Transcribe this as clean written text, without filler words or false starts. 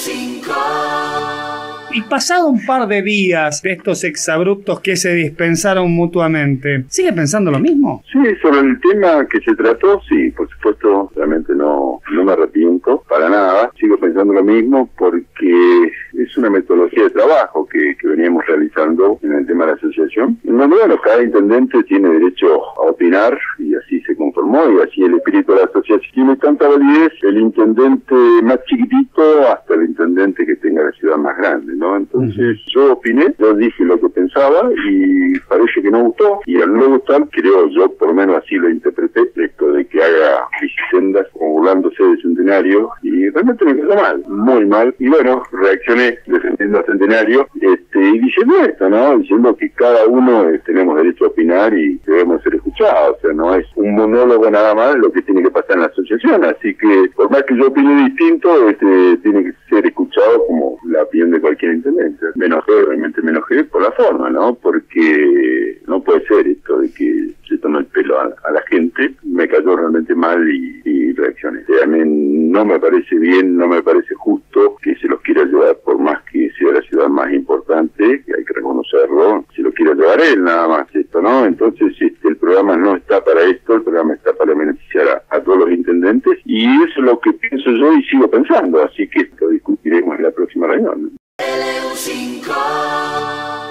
Y pasado un par de días de estos exabruptos que se dispensaron mutuamente, ¿sigue pensando lo mismo? Sí, sobre el tema que se trató, sí, por supuesto, realmente no me arrepiento para nada. Sigo pensando lo mismo porque es una metodología de trabajo que veníamos realizando en el tema de la asociación. En donde, bueno, cada intendente tiene derecho a opinar y así se conformó y así el espíritu de la asociación tiene tanta validez, el intendente más chiquitito hasta el intendente que tenga la ciudad más grande, ¿no? Entonces yo opiné, yo dije lo que pensaba y parece que no gustó, y al no gustar, creo yo, por lo menos así lo interpreté, esto de que haga bicisendas como burlándose del Centenario, y realmente me quedó mal, muy mal, y bueno, reaccioné defendiendo al Centenario, y diciendo esto, ¿no? Diciendo que cada uno tenemos derecho a opinar y debemos ser escuchados, o sea, no es un monólogo nada más lo que tiene que pasar en la asociación, así que por más que yo opine distinto, tiene que ser escuchado como la opinión de cualquier intendente. Me enojé, realmente me enojé por la forma, ¿no? Porque no puede ser esto de que se tome el pelo a la gente, me cayó realmente mal y reaccioné. A mí no me parece bien, no me parece justo que se los quiera llevar, por más que sea la ciudad más importante, que hay que reconocerlo, se lo quiera llevar él nada más esto, ¿no? Entonces el programa no está para esto, el programa está para beneficiar a todos los intendentes, y eso es lo que pienso yo y sigo pensando, así que esto discutiremos en la próxima reunión. LU5